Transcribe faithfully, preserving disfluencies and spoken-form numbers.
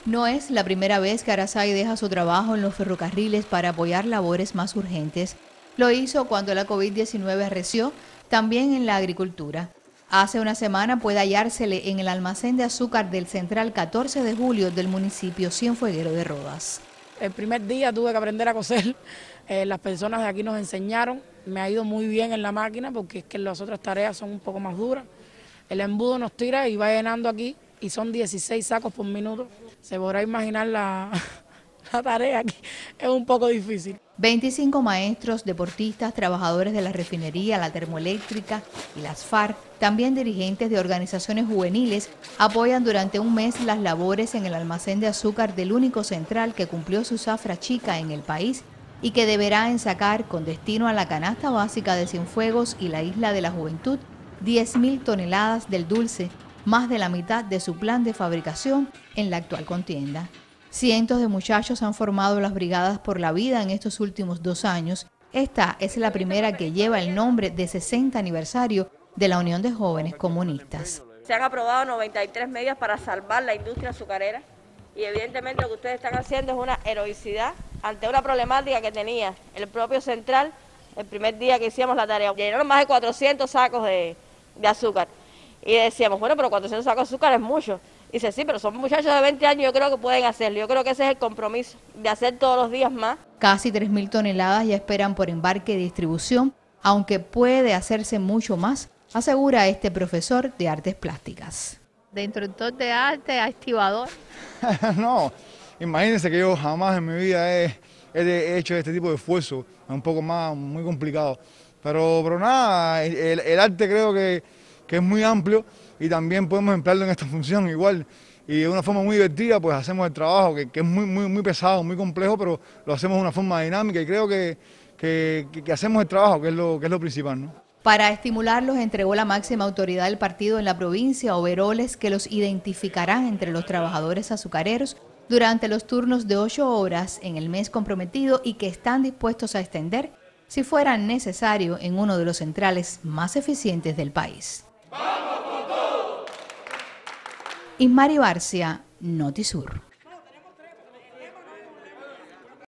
No es la primera vez que Arasay deja su trabajo en los ferrocarriles para apoyar labores más urgentes. Lo hizo cuando la COVID diecinueve arreció, también en la agricultura. Hace una semana puede hallársele en el almacén de azúcar del Central catorce de julio del municipio Cienfueguero de Rodas. El primer día tuve que aprender a coser, eh, las personas de aquí nos enseñaron, me ha ido muy bien en la máquina porque es que las otras tareas son un poco más duras. El embudo nos tira y va llenando aquí y son dieciséis sacos por minuto. Se podrá imaginar la, la tarea aquí, es un poco difícil. veinticinco maestros, deportistas, trabajadores de la refinería, la termoeléctrica y las FARC, también dirigentes de organizaciones juveniles, apoyan durante un mes las labores en el almacén de azúcar del único central que cumplió su zafra chica en el país y que deberá ensacar con destino a la canasta básica de Cienfuegos y la Isla de la Juventud diez mil toneladas del dulce, más de la mitad de su plan de fabricación en la actual contienda. Cientos de muchachos han formado las Brigadas por la Vida en estos últimos dos años. Esta es la primera que lleva el nombre de sesenta aniversario de la Unión de Jóvenes Comunistas. Se han aprobado noventa y tres medidas para salvar la industria azucarera y evidentemente lo que ustedes están haciendo es una heroicidad ante una problemática que tenía el propio Central el primer día que hicimos la tarea. Llenaron más de cuatrocientos sacos de, de azúcar y decíamos, bueno, pero cuatrocientos sacos de azúcar es mucho. Dice, sí, pero son muchachos de veinte años, yo creo que pueden hacerlo. Yo creo que ese es el compromiso, de hacer todos los días más. Casi tres mil toneladas ya esperan por embarque y distribución, aunque puede hacerse mucho más, asegura este profesor de artes plásticas. De instructor de arte a estibador. No, imagínense que yo jamás en mi vida he, he hecho este tipo de esfuerzo, es un poco más, muy complicado. Pero, pero nada, el, el arte creo que, que es muy amplio y también podemos emplearlo en esta función igual. Y de una forma muy divertida pues hacemos el trabajo, que, que es muy, muy, muy pesado, muy complejo, pero lo hacemos de una forma dinámica y creo que, que, que hacemos el trabajo, que es lo, que es lo principal, ¿no? Para estimularlos, entregó la máxima autoridad del partido en la provincia overoles que los identificarán entre los trabajadores azucareros durante los turnos de ocho horas en el mes comprometido y que están dispuestos a extender si fuera necesario en uno de los centrales más eficientes del país. ¡Vamos con todo! Ismari Barcia, Notisur.